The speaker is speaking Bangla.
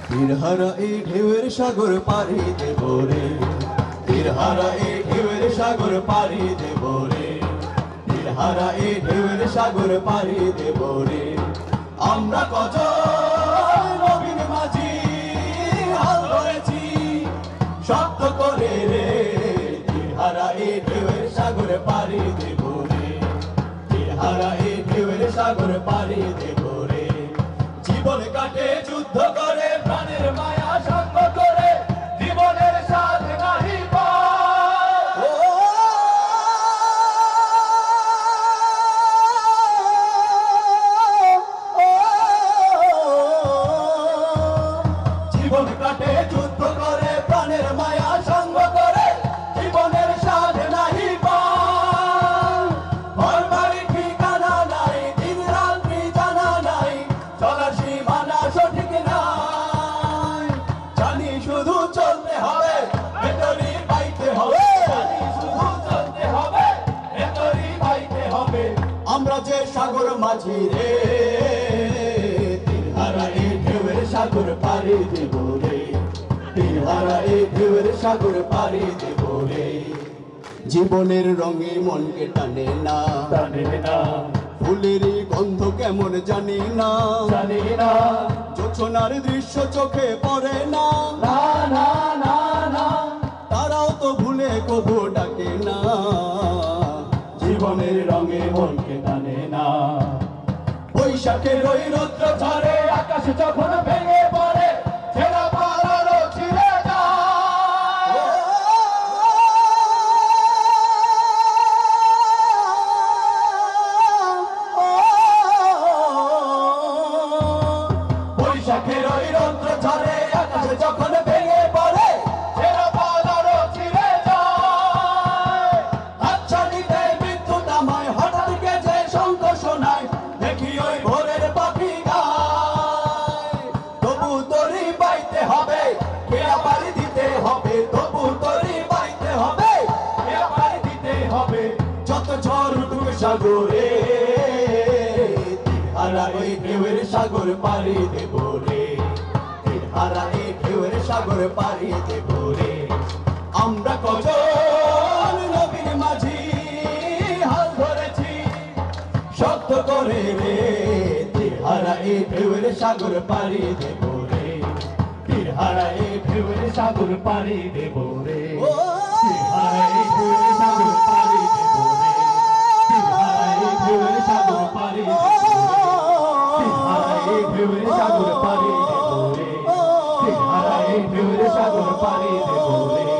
তীরহারা এই ঢেউয়ের সাগর পাড়ি দেব রে, তীরহারা এই ঢেউয়ের সাগর পাড়ি দেব রে, তীরহারা এই ঢেউয়ের সাগর পাড়ি দেব রে। আমরা কত নবীন মাঝি হাল ধরেছি শক্ত করে রে, তীরহারা এই ঢেউয়ের সাগর পাড়ি দেব রে, তীরহারা এই ঢেউয়ের সাগর পাড়ি দেব রে। জীবন কাটে যুদ্ধ করে প্রাণের মায়া সঙ্গ করে, জীবনের স্বাদ নাহি পায়। জীবন কাটে যুদ্ধ করে প্রাণের মায়া সঙ্গ করে, জীবনের স্বাদ নাহি পায়। ঘর বাড়ি ঠিকানা নাই, দিন রাত্রি জানা নাই, চলার সীমানা সঠিক নাই। জানি শুধু চলতে হবে, ভেতরই পাইতে হবে, জানি শুধু চলতে হবে, ভেতরই পাইতে হবে। আমরা যে সাগর মাঝি রে, তীরহারা এই ঢেউয়ের সাগর পাড়ি দেব রে, তীরহারা এই ঢেউয়ের সাগর পাড়ি দেব রে। জীবনের রঙে মনকে টানে না, জানি না, ফুলের গন্ধ কেমন জানি না, জানি না, জোছনার দৃশ্য চোখে পড়ে না, না না না না, তারাও তো ভুলে কবু ডাকে না। জীবনের রঙে মনকে টানে না। বৈশাখের ওই রৌদ্র ঝরে আকাশ যখন ভেঙে পড়ে, ছেঁড়া পালারও ছিঁড়ে যায়। বৈশাখের ওই রৌদ্র ঝরে আকাশ যখন ভেঙে পড়ে, ছেঁড়া পালারও ছিঁড়ে যায়। হাতছানিতে বিদ্যুৎ আমায় হঠাৎ গেছে শঙ্খ শোনায়, দেখি ওই ভোরের পাখি গায়। তবু তরি পাইতে হবে, কেয়া পাড়ি দিতে হবে, তবু তরি পাইতে হবে, এ পাড়ি দিতে হবে। যত ঝড় উঠুক সাগরে, তীরহারা এই ঢেউয়ের সাগর পাড়ি দেব রে, তীরহারা এই ঢেউয়ের সাগর পাড়ি দেব রে। আমরা কজন নবীন মাঝি হাল ধরেছি শক্ত করে রে, তীরহারা এই ঢেউয়ের সাগর পাড়ি দেব রে, তীরহারা এই ঢেউয়ের সাগর পাড়ি দেব রে, ও তীরহারা এই ঢেউয়ের সাগর পাড়ি দেব রে, তীরহারা এই ঢেউয়ের সাগর পাড়ি দেব রে, তীরহারা এই ঢেউয়ের সাগর পাড়ি দেব রে, তীরহারা এই ঢেউয়ের সাগর পাড়ি দেব রে।